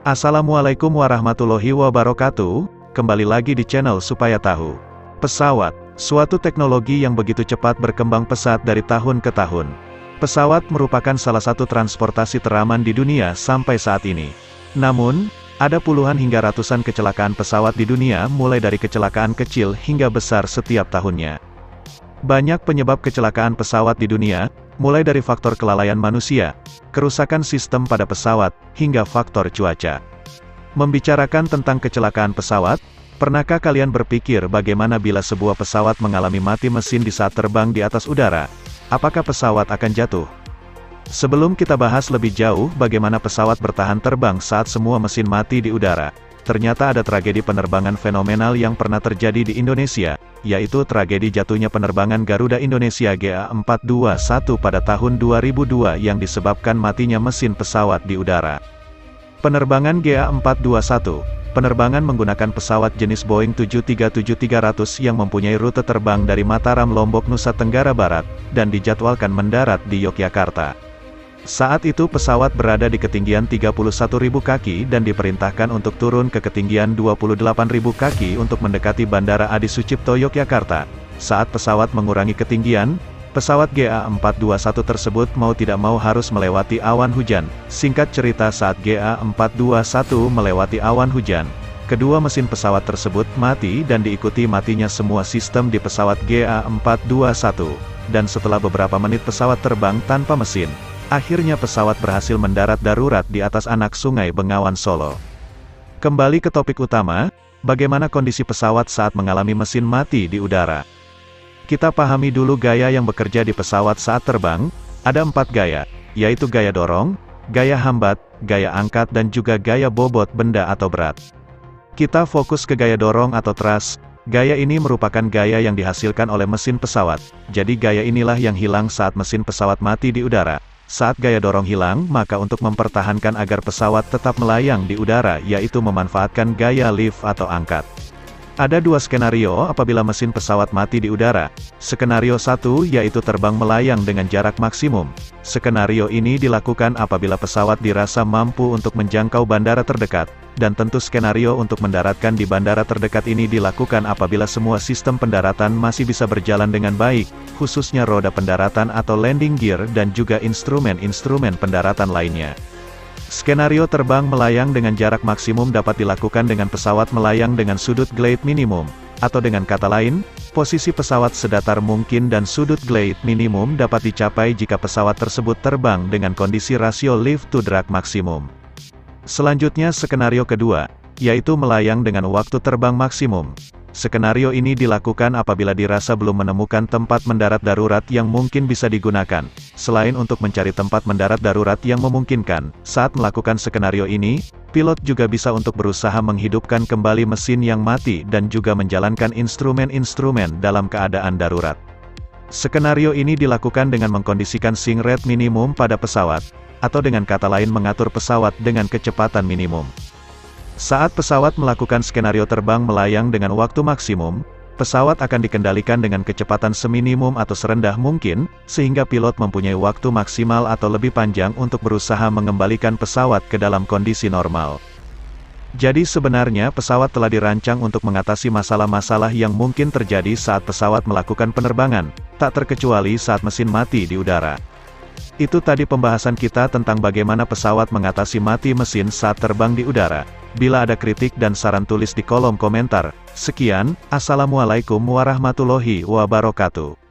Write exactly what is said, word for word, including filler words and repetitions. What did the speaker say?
Assalamualaikum warahmatullahi wabarakatuh, kembali lagi di channel Supaya Tahu. Pesawat, suatu teknologi yang begitu cepat berkembang pesat dari tahun ke tahun. Pesawat merupakan salah satu transportasi teraman di dunia sampai saat ini. Namun, ada puluhan hingga ratusan kecelakaan pesawat di dunia mulai dari kecelakaan kecil hingga besar setiap tahunnya. Banyak penyebab kecelakaan pesawat di dunia, mulai dari faktor kelalaian manusia, kerusakan sistem pada pesawat, hingga faktor cuaca. Membicarakan tentang kecelakaan pesawat, pernahkah kalian berpikir bagaimana bila sebuah pesawat mengalami mati mesin di saat terbang di atas udara? Apakah pesawat akan jatuh? Sebelum kita bahas lebih jauh bagaimana pesawat bertahan terbang saat semua mesin mati di udara, ternyata ada tragedi penerbangan fenomenal yang pernah terjadi di Indonesia, yaitu tragedi jatuhnya penerbangan Garuda Indonesia G A empat dua satu pada tahun dua ribu dua yang disebabkan matinya mesin pesawat di udara. Penerbangan G A empat dua satu, penerbangan menggunakan pesawat jenis Boeing tujuh tiga tujuh tiga ratus yang mempunyai rute terbang dari Mataram, Lombok, Nusa Tenggara Barat, dan dijadwalkan mendarat di Yogyakarta. Saat itu pesawat berada di ketinggian tiga puluh satu ribu kaki dan diperintahkan untuk turun ke ketinggian dua puluh delapan ribu kaki untuk mendekati Bandara Adi Sucipto, Yogyakarta. Saat pesawat mengurangi ketinggian, pesawat G A empat dua satu tersebut mau tidak mau harus melewati awan hujan. Singkat cerita, saat G A empat dua satu melewati awan hujan, kedua mesin pesawat tersebut mati dan diikuti matinya semua sistem di pesawat G A empat dua satu. Dan setelah beberapa menit pesawat terbang tanpa mesin, akhirnya pesawat berhasil mendarat darurat di atas anak Sungai Bengawan Solo. Kembali ke topik utama, bagaimana kondisi pesawat saat mengalami mesin mati di udara. Kita pahami dulu gaya yang bekerja di pesawat saat terbang. Ada empat gaya, yaitu gaya dorong, gaya hambat, gaya angkat dan juga gaya bobot benda atau berat. Kita fokus ke gaya dorong atau thrust. Gaya ini merupakan gaya yang dihasilkan oleh mesin pesawat, jadi gaya inilah yang hilang saat mesin pesawat mati di udara. Saat gaya dorong hilang, maka untuk mempertahankan agar pesawat tetap melayang di udara yaitu memanfaatkan gaya lift atau angkat. Ada dua skenario apabila mesin pesawat mati di udara. Skenario satu yaitu terbang melayang dengan jarak maksimum. Skenario ini dilakukan apabila pesawat dirasa mampu untuk menjangkau bandara terdekat, dan tentu skenario untuk mendaratkan di bandara terdekat ini dilakukan apabila semua sistem pendaratan masih bisa berjalan dengan baik, khususnya roda pendaratan atau landing gear dan juga instrumen-instrumen pendaratan lainnya. Skenario terbang melayang dengan jarak maksimum dapat dilakukan dengan pesawat melayang dengan sudut glide minimum, atau dengan kata lain, posisi pesawat sedatar mungkin dan sudut glide minimum dapat dicapai jika pesawat tersebut terbang dengan kondisi rasio lift to drag maksimum. Selanjutnya skenario kedua, yaitu melayang dengan waktu terbang maksimum. Skenario ini dilakukan apabila dirasa belum menemukan tempat mendarat darurat yang mungkin bisa digunakan. Selain untuk mencari tempat mendarat darurat yang memungkinkan, saat melakukan skenario ini, pilot juga bisa untuk berusaha menghidupkan kembali mesin yang mati dan juga menjalankan instrumen-instrumen dalam keadaan darurat. Skenario ini dilakukan dengan mengkondisikan sink rate minimum pada pesawat, atau dengan kata lain mengatur pesawat dengan kecepatan minimum. Saat pesawat melakukan skenario terbang melayang dengan waktu maksimum, pesawat akan dikendalikan dengan kecepatan seminimum atau serendah mungkin, sehingga pilot mempunyai waktu maksimal atau lebih panjang untuk berusaha mengembalikan pesawat ke dalam kondisi normal. Jadi sebenarnya pesawat telah dirancang untuk mengatasi masalah-masalah yang mungkin terjadi saat pesawat melakukan penerbangan, tak terkecuali saat mesin mati di udara. Itu tadi pembahasan kita tentang bagaimana pesawat mengatasi mati mesin saat terbang di udara. Bila ada kritik dan saran tulis di kolom komentar. Sekian, Assalamualaikum warahmatullahi wabarakatuh.